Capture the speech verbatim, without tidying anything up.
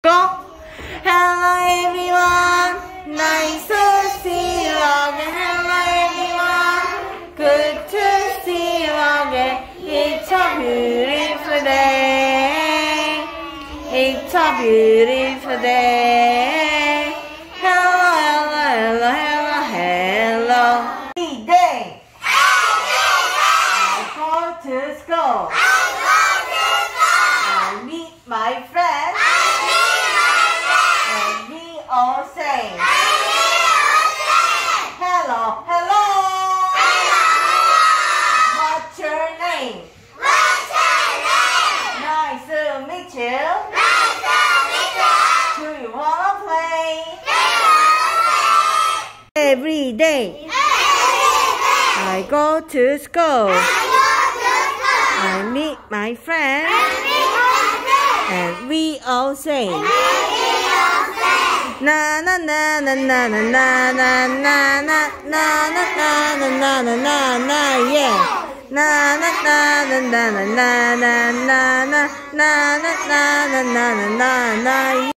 Go. Hello everyone, nice to see you again. Hello everyone, good to see you again. It's a beautiful day. It's a beautiful day. Hello, hello, hello, hello, hello. Every day. I go to school. I meet my friends. All say hello, hello. What's your name? What's your name? Nice to meet you. Nice to meet you. Do you wanna play? Do you wanna play? Every day. Every day. I go to school. I go to school. I meet my friends. I meet my friends. And we all say And we all say na na na na na na na na na na na na na na na na na yeah na na na na na na na na na na na na na na na na